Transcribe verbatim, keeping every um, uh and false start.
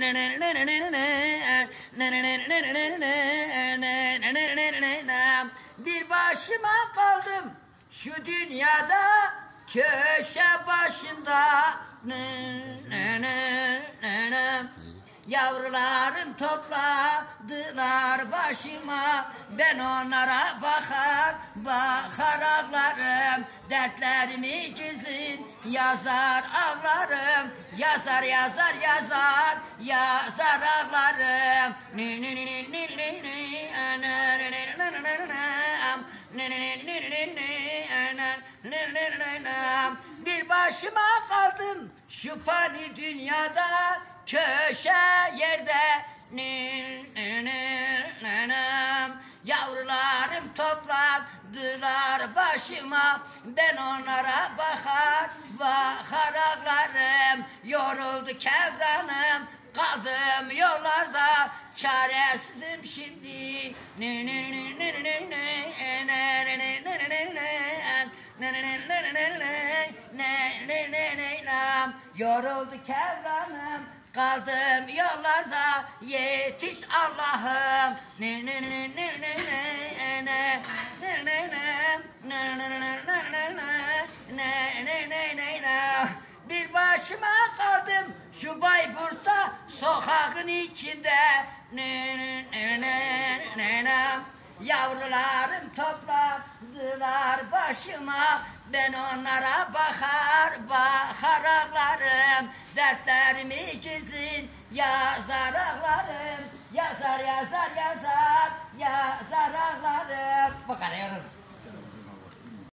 Bir başıma kaldım şu dünyada, köşe başında. Yavrularım topladılar başıma, ben onlara bakar bakar ağlarım. Dertlerimi gizlin yazar ağlarım, yazar yazar yazar yazar ağlarım. Bir başıma kaldım şu fani dünyada, köşe yerde. Yavrularım topladılar başıma, ben onlara bakar bakar ağlarım. Yoruldu kevranım, kaldım yollarda, çaresizim şimdi. Yoruldu kevranım, kaldım yollarda, yetiş Allah'ım. Bir başıma kaldım şu Bayburt'ta, sokağın içinde. Yavrularım topladılar başıma, ben onlara bakar bakar ağlarım. Dertlerimi gizlin yazar ağlarım, yazar yazar yazar yazar ağlarım. Bu kadar.